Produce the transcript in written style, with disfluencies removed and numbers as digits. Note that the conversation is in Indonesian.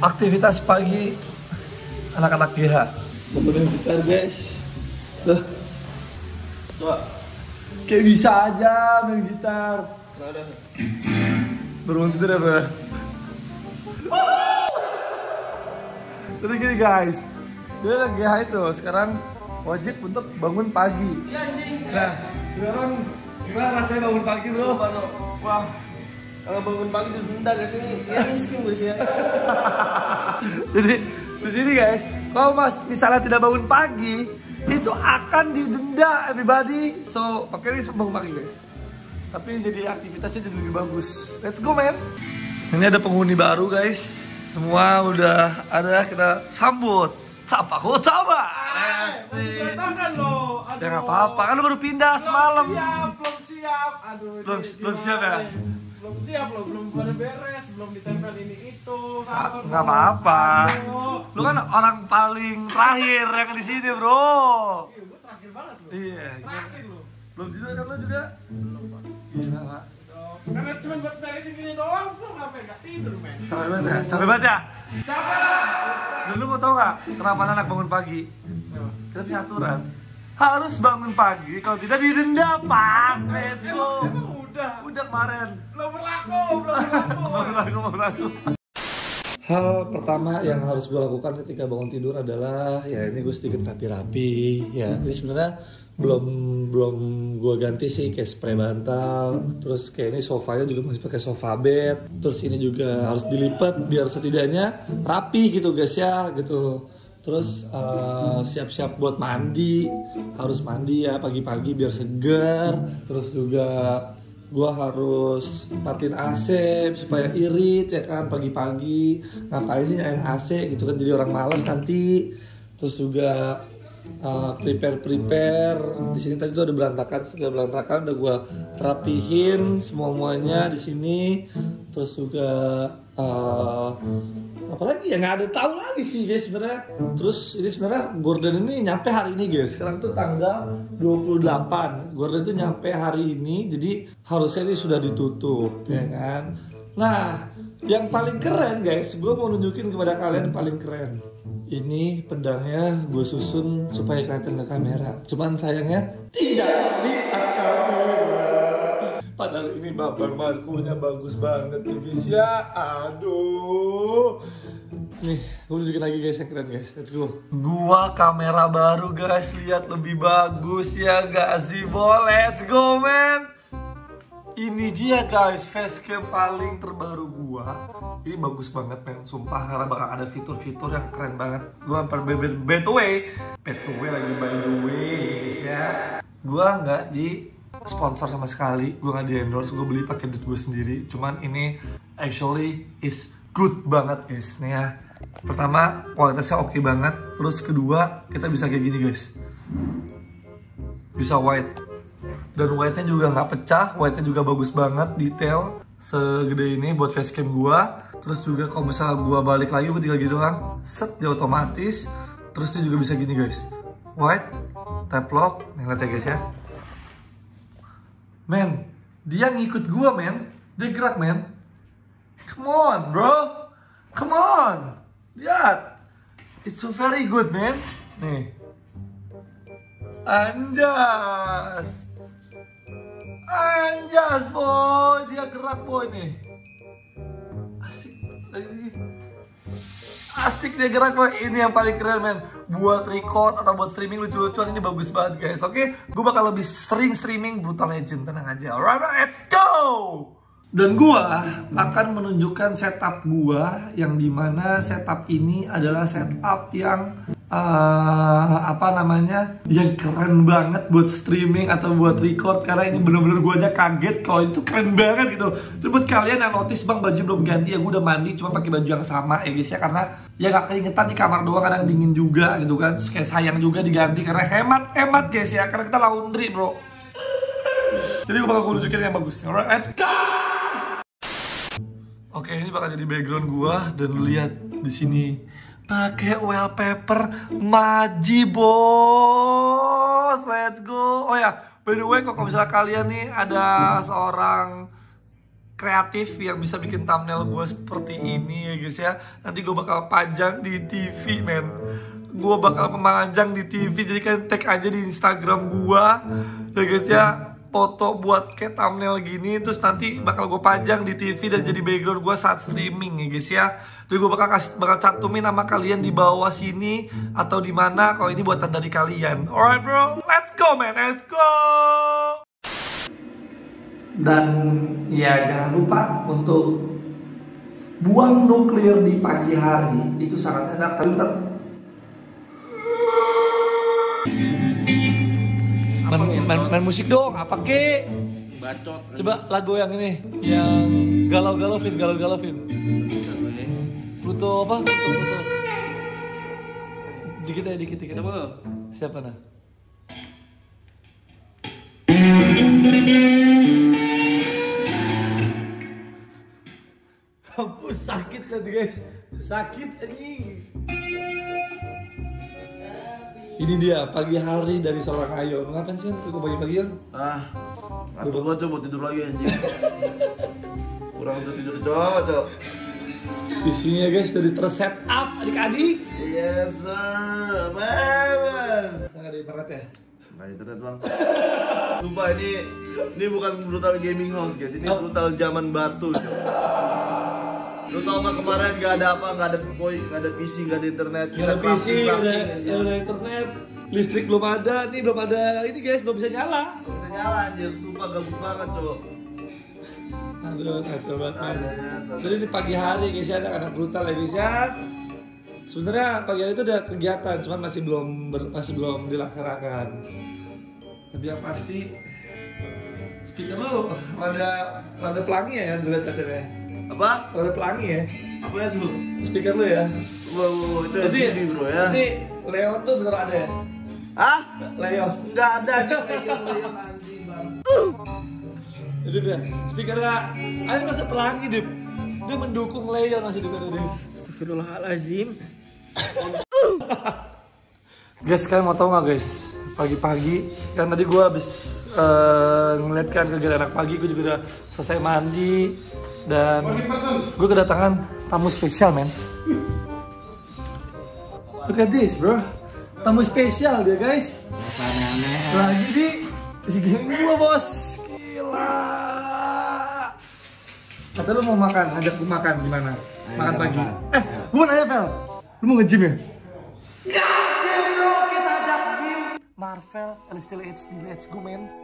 Aktivitas pagi anak-anak GH. Main gitar guys. Tuh. Coba. Kayak bisa aja main gitar. Baru tidur ya bro. Jadi gini guys, dia anak GH itu sekarang wajib untuk bangun pagi. Nah, sekarang gimana rasanya bangun pagi bro? Wah, kalau bangun pagi ditunda guys, ini ya miskin guys ya. Jadi di sini guys, kalau mas misalnya tidak bangun pagi, itu akan didenda everybody. So pakai ini bangun pagi guys. Tapi jadi aktivitasnya jadi lebih bagus. Let's go man. Ini ada penghuni baru guys. Semua udah ada, kita sambut. Sapa kok coba. Berantakan loh. Ya nggak apa-apa, kan lu baru pindah semalam. Belum siap. Aduh. Belum siap ya? Belum siap loh, belum pada beres, belum ditempel ini itu. Nggak apa-apa. Lu kan orang paling terakhir yang di sini bro. Iya, gue terakhir banget loh. Iya. Terakhir loh. Belum tidur kan lu juga? Belum pak. Iya Pak. Karena cuma buat beresin gini doang, gue nggak tidur men. Capek banget ya? Capek banget ya? Capek lah. Dan lu mau tau gak kenapa anak bangun pagi? Kita punya aturan. Harus bangun pagi, kalau tidak didenda pak. Let's go. Emang Udah kemarin. belum berlaku. Hal pertama yang harus gue lakukan ketika bangun tidur adalah ya ini gue sedikit rapi-rapi ya. Ini sebenarnya belum gue ganti sih kayak spray bantal. Terus kayak ini sofanya juga masih pakai sofa bed. Terus ini juga harus dilipat biar setidaknya rapi gitu guys ya gitu. Terus siap-siap buat mandi, harus mandi ya pagi-pagi biar segar. Terus juga gue harus matiin AC supaya irit ya kan pagi-pagi. Ngapain sih nyalain AC gitu kan, jadi orang malas nanti. Terus juga prepare di sini tadi tuh ada berantakan udah gue rapihin semuanya di sini. Terus juga apalagi ya nggak ada tahu lagi sih guys sebenarnya. Terus ini sebenarnya Gordon ini nyampe hari ini guys. Sekarang tuh tanggal 28. Gordon tuh nyampe hari ini, jadi harusnya ini sudah ditutup ya kan. Nah, yang paling keren guys, gue mau nunjukin kepada kalian yang paling keren. Ini pedangnya gue susun supaya kelihatan ke kamera. Cuman sayangnya tidak lihat kamera. Padahal ini babang markunya bagus banget nih guys ya. Aduh. Nih, gue tunjukin lagi guys yang keren guys. Let's go. Gua kamera baru guys, lihat lebih bagus ya gak sih bo? Let's go man. Ini dia guys, facecam paling terbaru gua. Ini bagus banget men, sumpah karena bakal ada fitur-fitur yang keren banget. Gua by the way lagi by the way guys ya. Gua nggak di sponsor sama sekali, gue nggak di endorse, gue beli pakai duit gue sendiri. Cuman ini actually is good banget guys nih ya. Pertama kualitasnya oke banget, terus kedua kita bisa kayak gini guys, bisa white dan white-nya juga nggak pecah, white-nya juga bagus banget, detail segede ini buat facecam gue. Terus juga kalau misalnya gue balik lagi gue tinggal gitu doang, set dia otomatis. Terus dia juga bisa gini guys, white, tap lock, nih lihat ya guys ya. Men, dia ngikut gua men, dia gerak men. Come on bro, come on. Lihat, it's so very good man. Nih, anjas boy, dia gerak boy nih. Asik dia gerak boy. Ini yang paling keren men. Buat record atau buat streaming lucu-lucuan ini bagus banget guys. Oke, gue bakal lebih sering streaming Brutal Legend, tenang aja. Alright, let's go. Dan gua akan menunjukkan setup gua yang dimana setup ini adalah setup yang yang keren banget buat streaming atau buat record, karena ini bener-bener gua aja kaget kalau itu keren banget gitu. Dan buat kalian yang notice bang baju belum ganti, ya gua udah mandi cuma pakai baju yang sama ya guys ya, karena ya gak keingetan di kamar doang, kadang dingin juga gitu kan. Terus kayak sayang juga diganti karena hemat guys ya, karena kita laundry bro. Jadi gua bakal nunjukin yang bagus. Alright, let's go. Oke, ini bakal jadi background gua, dan lu lihat di sini pakai wallpaper Maji bos. Let's go. Oh ya, by the way, kalau misalnya kalian nih ada seorang kreatif yang bisa bikin thumbnail gue seperti ini ya guys ya. Nanti gue bakal pajang di TV men. Gue bakal memajang di TV, jadi kan tag aja di Instagram gue ya guys ya, foto buat kayak thumbnail gini. Terus nanti bakal gue pajang di TV dan jadi background gue saat streaming ya guys ya. Jadi gue bakal cantumin nama kalian di bawah sini atau di mana kalau ini buatan dari kalian. Alright bro, let's go man, let's go. Dan ya jangan lupa untuk buang nuklir di pagi hari, itu sangat enak. Tapi main musik dong, apa ke? Bacot. Coba lagu yang ini, yang galau-galau Vin. Bisa gue. Pluto apa? Pluto. Dikit. Siapa lo? Siapa nah? Ampun, sakit lah guys, sakit anjing. Ini dia pagi hari dari seorang Ayo. Ngapain sih kok pagi-pagi ya? Ngantuk gua coba tidur lagi anjing. Kurang usah tidur cok. Isinya guys dari terset up adik-adik. Yes sir, man. Nggak ada internet ya? Nggak internet bang. Sumpah ini bukan brutal gaming house guys, ini brutal zaman batu. Lu tau gak kemarin gak ada apa, gak ada PC, gak ada internet. Gak ada PC, gak ada internet, listrik belum ada, nih belum ada ini guys, belum bisa nyala. Belum bisa nyala anjir, sumpah gabut banget cok. Aduh, kacau banget. Jadi di pagi hari guys ya, anak-anak brutal ya guys ya. Sebenarnya pagi hari itu ada kegiatan, cuman masih belum dilaksanakan. Tapi yang pasti speaker lu rada pelangi ya dilihat katanya. Apa? Rada pelangi ya. Apa ya tuh? Speaker lu ya. Wow, itu jadi bro ya. Nanti Leon tuh bener ada ya? Hah? Leon. Nggak ada aja Leon anjing bang. Jadi dia speakernya ayo masa pelangi deh. Dia mendukung Leon masih di mana dia. Astagfirullahaladzim. Guys, kalian mau tahu nggak guys? Pagi-pagi kan tadi gue habis ngeliat kan kegiatan anak pagi, gue juga udah selesai mandi dan gue kedatangan tamu spesial men. Look at this bro, tamu spesial dia guys. Aneh-aneh. Lagi di si geng gue bos, gila. Kata lu mau makan, ajak gue makan gimana? Makan pagi. Gue mau nanya Vel, lu mau nge-gym ya? Nge-gym bro, kita ajak gym Marvel, Celestial HD, let's go men.